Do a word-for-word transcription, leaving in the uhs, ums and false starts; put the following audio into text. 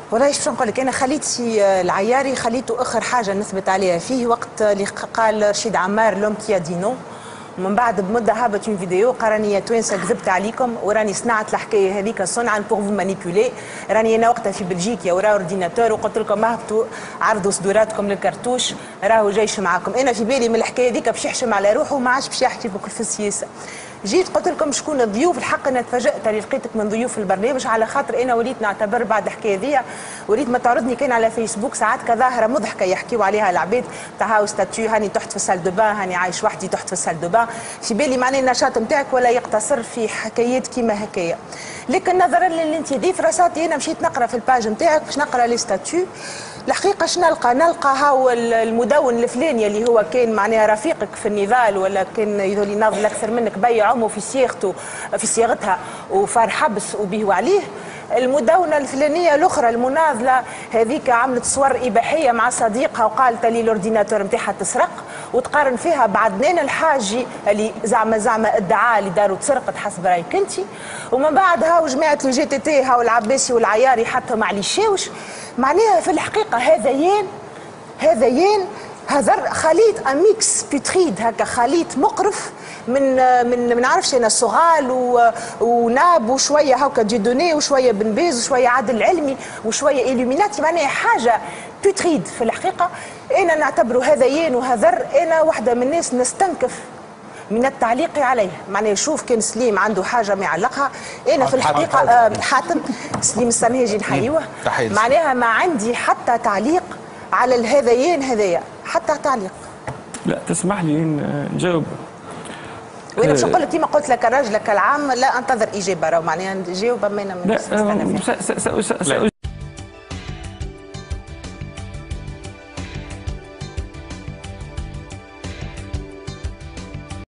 والله ايش باش نقول لك، انا خليت سي العياري خليته اخر حاجه نثبت عليها فيه وقت اللي قال رشيد عمار لوم كي دينو. ومن بعد بمده هابط اون فيديو قال راني يا توانسه كذبت عليكم وراني صنعت الحكايه هذيك صنعا بور فو مانيبيولي. راني انا وقتها في بلجيكا وراه اورديناتور وقلت لكم اهبطوا عرضوا صدوراتكم للكرتوش راهو جايش معاكم. انا في بالي من الحكايه هذيك باش يحشم على روحه وما عادش باش يحكي بكل في السياسه. جيت قلت لكم شكون الضيوف، الحق انا تفاجات اللي لقيتك من ضيوف البرنامج على خاطر انا وليت نعتبر بعد الحكايه ذي وليت ما تعرضني كان على فيسبوك ساعات كظاهره مضحكه يحكيوا عليها العباد تاع هاو ستاتيو هاني تحت في السال دو بان هاني عايش وحدي تحت في السال دو بان. في بالي معناه النشاط نتاعك ولا يقتصر في حكايات كيما هكايا. لكن نظرا للي انت ضيف راساتي انا مشيت نقرا في الباج نتاعك باش نقرا لي ستاتيو. الحقيقه شنو نلقى؟ نلقى هاو المدون الفلاني اللي هو كان معناها رفيقك في النضال ولا كان يظل يناضل اكثر منك بيع عمه في صياغته في صياغتها وفار حبس وبيه عليه. المدونه الفلانيه الاخرى المناضله هذيك عملت صور اباحيه مع صديقها وقالت لي الاورديناتور نتاعها تسرق وتقارن فيها بعدنان الحاجي اللي زعما زعما ادعى اللي داروا تسرقت حسب رايك انت. ومن بعد هاو جماعه الجي تي تي هاو العباسي والعياري حتى مع لي شاوش. معناها في الحقيقه هذيان هذيان هذا خليط اميكس بيتريد هكا خليط مقرف من من ما نعرفش انا صغال وناب وشويه هكا ديدوني وشويه بن باز وشويه عادل علمي وشويه اليوميناتي. معناها حاجه بيتريد في الحقيقه. انا نعتبره هذيان وهذر. انا واحده من الناس نستنكف من التعليق عليه. معناها شوف كان سليم عنده حاجه ما يعلقها انا في الحقيقه آه حاتم سليم السنهاجي نحيوه. معناها ما عندي حتى تعليق على الهذيان هذايا حتى تعليق. لا تسمح لي نجاوب. وانا باش نقول لك كيما قلت لك الراجل كالعام لا انتظر اجابه راهو معناها نجاوب ما انا لا